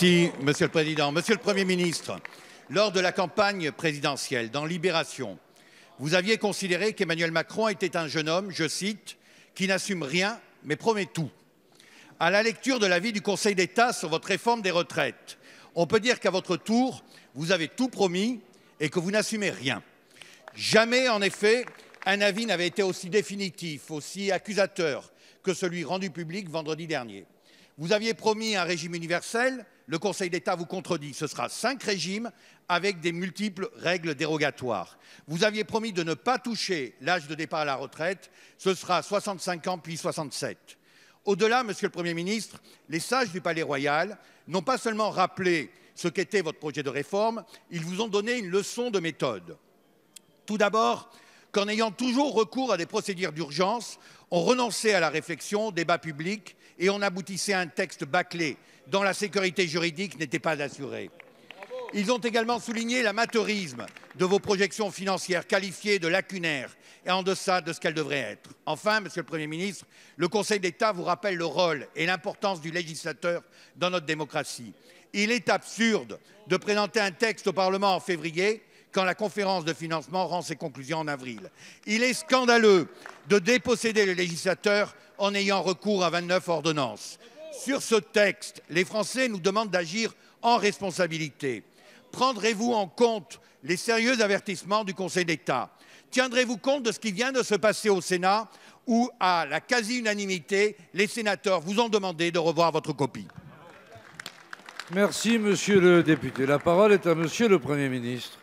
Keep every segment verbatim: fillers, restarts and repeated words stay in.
Merci, Monsieur le Président. Monsieur le Premier ministre, lors de la campagne présidentielle, dans Libération, vous aviez considéré qu'Emmanuel Macron était un jeune homme, je cite, qui n'assume rien mais promet tout. À la lecture de l'avis du Conseil d'État sur votre réforme des retraites, on peut dire qu'à votre tour, vous avez tout promis et que vous n'assumez rien. Jamais, en effet, un avis n'avait été aussi définitif, aussi accusateur que celui rendu public vendredi dernier. Vous aviez promis un régime universel, le Conseil d'État vous contredit. Ce sera cinq régimes avec des multiples règles dérogatoires. Vous aviez promis de ne pas toucher l'âge de départ à la retraite, ce sera soixante-cinq ans puis soixante-sept. Au-delà, Monsieur le Premier ministre, les sages du Palais Royal n'ont pas seulement rappelé ce qu'était votre projet de réforme, ils vous ont donné une leçon de méthode. Tout d'abord, qu'en ayant toujours recours à des procédures d'urgence, on renonçait à la réflexion, au débat public et on aboutissait à un texte bâclé dont la sécurité juridique n'était pas assurée. Ils ont également souligné l'amateurisme de vos projections financières qualifiées de lacunaires et en deçà de ce qu'elles devraient être. Enfin, Monsieur le Premier ministre, le Conseil d'État vous rappelle le rôle et l'importance du législateur dans notre démocratie. Il est absurde de présenter un texte au Parlement en février quand la conférence de financement rend ses conclusions en avril. Il est scandaleux de déposséder le législateur en ayant recours à vingt-neuf ordonnances. Sur ce texte, les Français nous demandent d'agir en responsabilité. Prendrez-vous en compte les sérieux avertissements du Conseil d'État? Tiendrez-vous compte de ce qui vient de se passer au Sénat où, à la quasi-unanimité, les sénateurs vous ont demandé de revoir votre copie? Merci, Monsieur le député. La parole est à Monsieur le Premier ministre.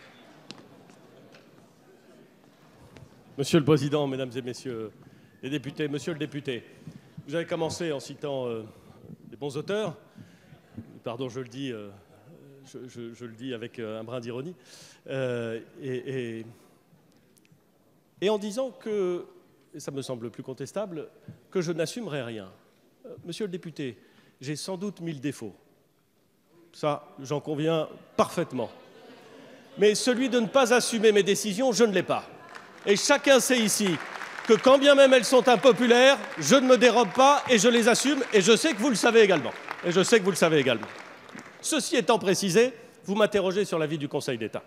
Monsieur le Président, Mesdames et Messieurs les députés, Monsieur le député, vous avez commencé en citant euh, les bons auteurs. Pardon, je le dis, euh, je, je, je le dis avec euh, un brin d'ironie. Euh, et, et, et en disant que, et ça me semble plus contestable, que je n'assumerai rien. Euh, Monsieur le député, j'ai sans doute mille défauts. Ça, j'en conviens parfaitement. Mais celui de ne pas assumer mes décisions, je ne l'ai pas. Et chacun sait ici que quand bien même elles sont impopulaires, je ne me dérobe pas et je les assume, et je sais que vous le savez également. Et je sais que vous le savez également. Ceci étant précisé, vous m'interrogez sur l'avis du Conseil d'État.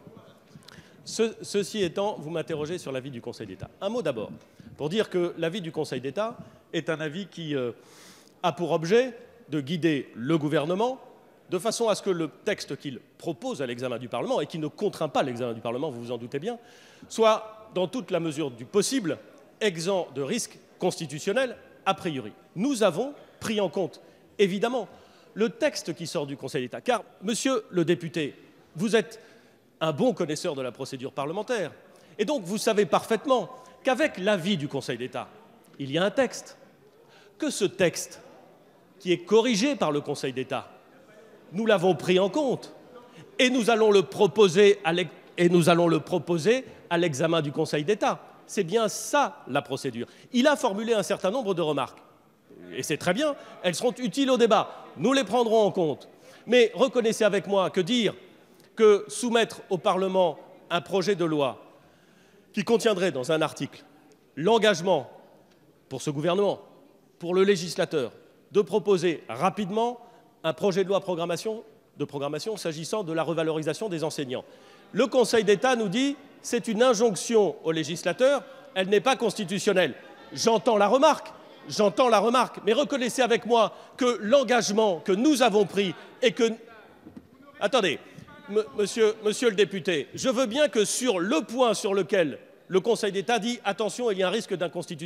Ce, ceci étant, vous m'interrogez sur l'avis du Conseil d'État. Un mot d'abord, pour dire que l'avis du Conseil d'État est un avis qui euh, a pour objet de guider le gouvernement de façon à ce que le texte qu'il propose à l'examen du Parlement, et qui ne contraint pas l'examen du Parlement, vous vous en doutez bien, soit, dans toute la mesure du possible, exempt de risques constitutionnels a priori. Nous avons pris en compte, évidemment, le texte qui sort du Conseil d'État. Car, monsieur le député, vous êtes un bon connaisseur de la procédure parlementaire. Et donc, vous savez parfaitement qu'avec l'avis du Conseil d'État, il y a un texte. Que ce texte, qui est corrigé par le Conseil d'État, nous l'avons pris en compte et nous allons le proposer à et nous allons le proposer à l'examen du Conseil d'État. C'est bien ça la procédure. Il a formulé un certain nombre de remarques et c'est très bien, elles seront utiles au débat. Nous les prendrons en compte. Mais reconnaissez avec moi que dire que soumettre au Parlement un projet de loi qui contiendrait dans un article l'engagement pour ce gouvernement, pour le législateur, de proposer rapidement un projet de loi programmation, de programmation s'agissant de la revalorisation des enseignants. Le Conseil d'État nous dit que c'est une injonction au législateur, elle n'est pas constitutionnelle. J'entends la remarque, j'entends la remarque, mais reconnaissez avec moi que l'engagement que nous avons pris et que... Attendez, monsieur, monsieur le député, je veux bien que sur le point sur lequel le Conseil d'État dit « attention, il y a un risque d'inconstitutionnalité »,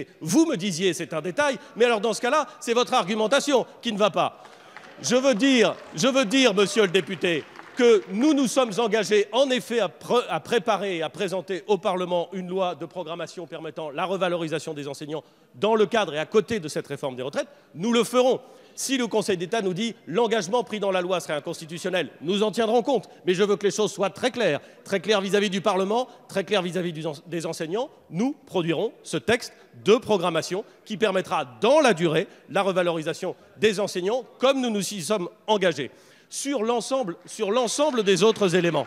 vous me disiez c'est un détail, mais alors dans ce cas-là, c'est votre argumentation qui ne va pas. Je veux dire, je veux dire, monsieur le député, que nous nous sommes engagés en effet à, pr à préparer et à présenter au Parlement une loi de programmation permettant la revalorisation des enseignants dans le cadre et à côté de cette réforme des retraites. Nous le ferons. Si le Conseil d'État nous dit l'engagement pris dans la loi serait inconstitutionnel, nous en tiendrons compte. Mais je veux que les choses soient très claires, très claires vis-à-vis du Parlement, très claires vis-à-vis des enseignants. Nous produirons ce texte de programmation qui permettra dans la durée la revalorisation des enseignants comme nous nous y sommes engagés. Sur l'ensemble, sur l'ensemble des autres éléments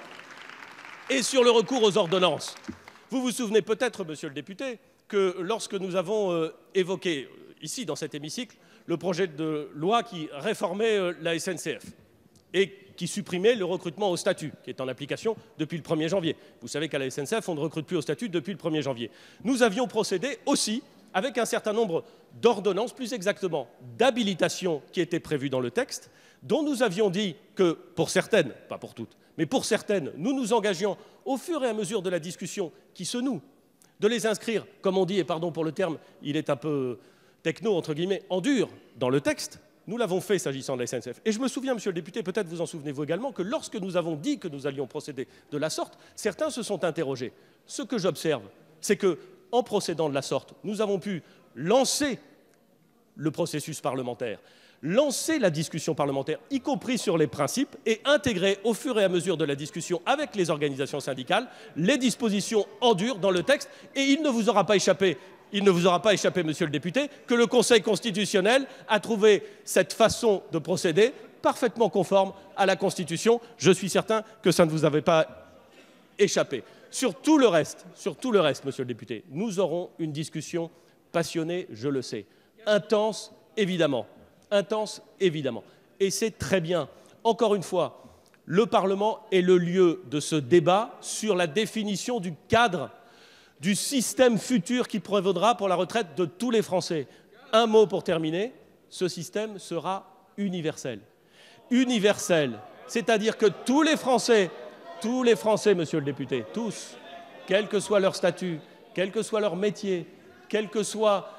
et sur le recours aux ordonnances. Vous vous souvenez peut-être, monsieur le député, que lorsque nous avons euh, évoqué ici dans cet hémicycle le projet de loi qui réformait euh, la S N C F et qui supprimait le recrutement au statut, qui est en application depuis le premier janvier. Vous savez qu'à la S N C F, on ne recrute plus au statut depuis le premier janvier. Nous avions procédé aussi avec un certain nombre d'ordonnances, plus exactement d'habilitations qui étaient prévues dans le texte, dont nous avions dit que, pour certaines, pas pour toutes, mais pour certaines, nous nous engagions, au fur et à mesure de la discussion qui se noue, de les inscrire, comme on dit, et pardon pour le terme, il est un peu techno, entre guillemets, en dur, dans le texte. Nous l'avons fait s'agissant de la S N C F. Et je me souviens, monsieur le député, peut-être vous en souvenez-vous également, que lorsque nous avons dit que nous allions procéder de la sorte, certains se sont interrogés. Ce que j'observe, c'est que, en procédant de la sorte, nous avons pu lancer le processus parlementaire, lancer la discussion parlementaire, y compris sur les principes, et intégrer au fur et à mesure de la discussion avec les organisations syndicales les dispositions en dur dans le texte. Et il ne vous aura pas échappé, il ne vous aura pas échappé, monsieur le député, que le Conseil constitutionnel a trouvé cette façon de procéder parfaitement conforme à la Constitution. Je suis certain que ça ne vous avait pas échappé. Sur tout le reste, sur tout le reste, monsieur le député, nous aurons une discussion passionnée, je le sais, intense, évidemment, intense, évidemment. Et c'est très bien. Encore une fois, le Parlement est le lieu de ce débat sur la définition du cadre du système futur qui prévaudra pour la retraite de tous les Français. Un mot pour terminer, ce système sera universel. Universel, c'est-à-dire que tous les Français, tous les Français, monsieur le député, tous, quel que soit leur statut, quel que soit leur métier, quelle que soit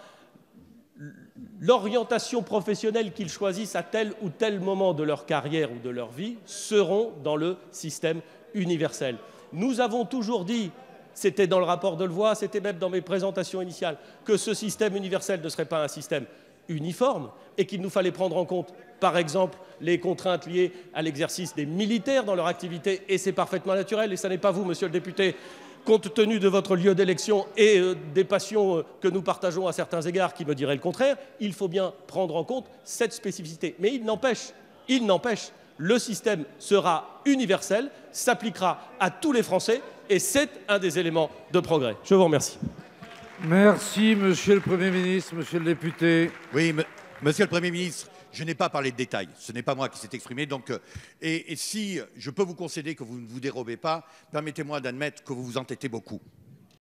l'orientation professionnelle qu'ils choisissent à tel ou tel moment de leur carrière ou de leur vie, seront dans le système universel. Nous avons toujours dit, c'était dans le rapport de Delevoye, c'était même dans mes présentations initiales, que ce système universel ne serait pas un système uniforme et qu'il nous fallait prendre en compte, par exemple, les contraintes liées à l'exercice des militaires dans leur activité, et c'est parfaitement naturel, et ce n'est pas vous, monsieur le député, compte tenu de votre lieu d'élection et euh, des passions euh, que nous partageons à certains égards qui me diraient le contraire, il faut bien prendre en compte cette spécificité. Mais il n'empêche, il n'empêche, le système sera universel, s'appliquera à tous les Français, et c'est un des éléments de progrès. Je vous remercie. Merci, monsieur le Premier ministre, monsieur le député. Oui, monsieur le Premier ministre, je n'ai pas parlé de détails. Ce n'est pas moi qui s'est exprimé. Donc, euh, et, et si je peux vous concéder que vous ne vous dérobez pas, permettez-moi d'admettre que vous vous entêtez beaucoup.